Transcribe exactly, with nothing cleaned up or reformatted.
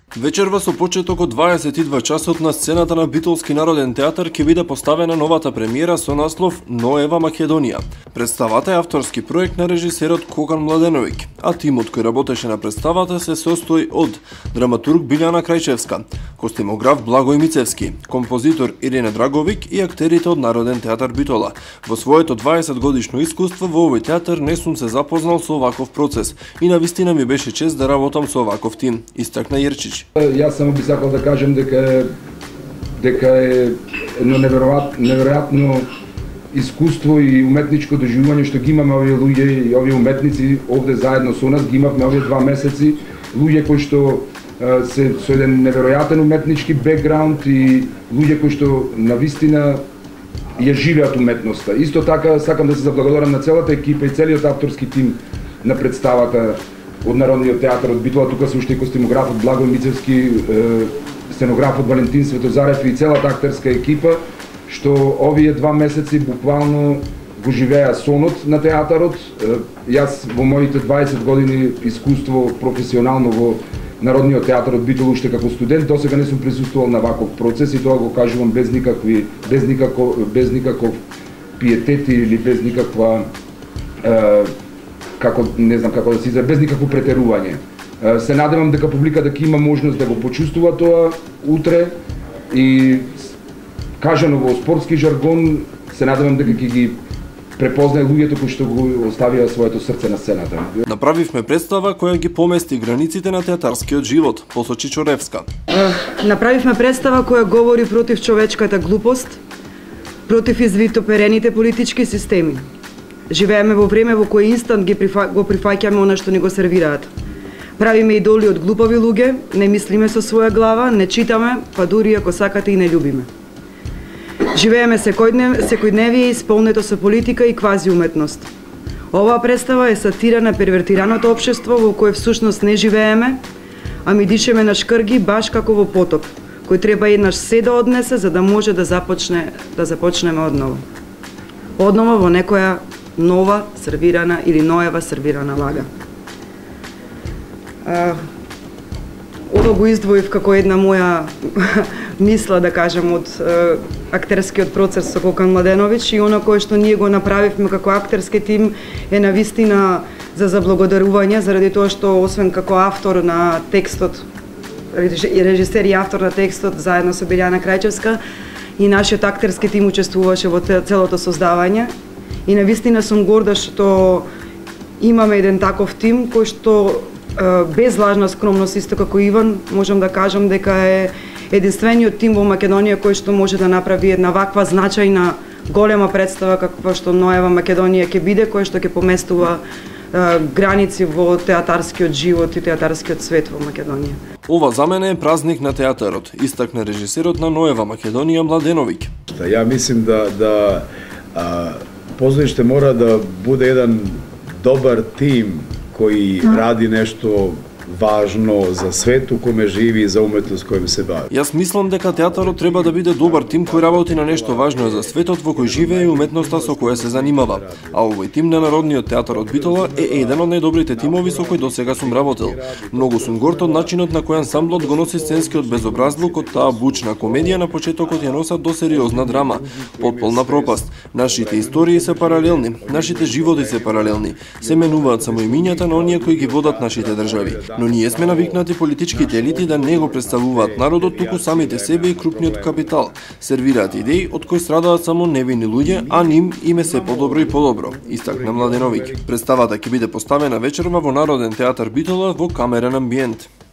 Вечерва со почеток од дваесет и два часот на сцената на Битолски народен театар ќе биде поставена новата премиера со наслов Ноева Македонија. Представата е авторски проект на режисерот Кокан Младеновиќ, а тимот кој работеше на представата се состои од драматург Билјана Крајчевска, костимограф Благој Мицевски, композитор Ирина Драговиќ и актерите од Народен театар Битола. Во своето дваесет годишно искуство во овој театар не сум се запознал со оваков процес и навистина ми беше чест да работам со оваков тим, истакна Јерчич. Јас само би сакал да кажем дека дека е едно неверојатно неверојатно искуство и уметничко доживување што ги имаме овие луѓе и овие уметници овде заедно со нас, ги имавме овие два месеци, луѓе кои што се со еден неверојатен уметнички бекграунд и луѓе кои што навистина ја живеат уметноста. Исто така сакам да се заблагодарам на целата екипа и целиот авторски тим на представата од Народниот театар од Битола. Тука се уште и костимографот Благој Мицевски, сценографот Валентин Светозарев и целата актерска екипа, што овие два месеци буквално го живеа сонот на театарот. Јас во моите дваесет години искуство професионално во Народниот театар од Битола уште како студент досега не сум присуствувал на ваков процес и тоа го кажувам без никакви без никаков без никаков пиетет или без никаква е, како не знам како да се изразам, без никакво претерување. Се надевам дека публиката ќе има можност да го почувствува тоа утре и кажано во спортски жаргон, се надевам дека ќе ги препознае луѓето кои што го оставија своето срце на сцената. Направивме представа која ги помести границите на театарскиот живот, посочи Чоревска. Направивме представа која говори против човечката глупост, против извитоперените политички системи. Живееме во време во кое инстант ги прифа, го прифаќаме она што ни го сервираат. Правиме идоли од глупави луѓе, не мислиме со своја глава, не читаме, па дури ако сакате и не љубиме. Живееме секојднев, секојдневие исполнето со политика и квази уметност. Оваа представа е сатира на первертираното општество во кое всушност не живееме, а ми дишеме на шкрги баш како во потоп, кој треба еднаш се да однесе за да може да започне да започнеме одново. Одново во некоја нова сервирана или ноева сервирана лага. А, ова го издвоив како една моја мисла, да кажем, од е, актерскиот процес со Кокан Младеновиќ и оно кое што ние го направивме како актерски тим е навистина за заблагодарување заради тоа што освен како автор на текстот, режисер и автор на текстот заедно со Билјана Крајчевска и нашиот актерски тим учествуваше во целото создавање. И навистина сум горда што имаме еден таков тим кој што без лажна скромност, исто како Иван, можам да кажам дека е единствениот тим во Македонија кој што може да направи една ваква значајна голема представа каква што Ноева Македонија ќе биде, која што ќе поместува граници во театарскиот живот и театарскиот свет во Македонија. Ова за мене е празник на театарот, истакна режисерот на Ноева Македонија Младеновиќ. Ја мислим да да а, позориште мора да биде еден добар тим кој ради нешто важно за свет у коме живи и за уметност која се бави. Јас мислам дека театарот треба да биде добар тим кој работи на нешто важно за светот во кој живее и уметноста со која се занимава. А овој тим на Народниот театар од Битола е еден од најдобрите тимови со кој досега сум работел. Многу сум горд од начинот на кој ансамблот го носи сценскиот безобразлук од таа бучна комедија на почетокот ја носат до сериозна драма, потполна пропаст. Нашите истории се паралелни, нашите животи се паралелни. Се менуваат само имињата на оние кои ги водат нашите држави. Но ние сме навикнати политичките елити да не го представуваат народот, туку самите себе и крупниот капитал. Сервираат идеи од кои страдаат само невини луѓе, а ним име се подобро и подобро, истакна Младеновиќ. Представата ќе биде поставена вечерва во Народен театар Битола во камерен амбиент.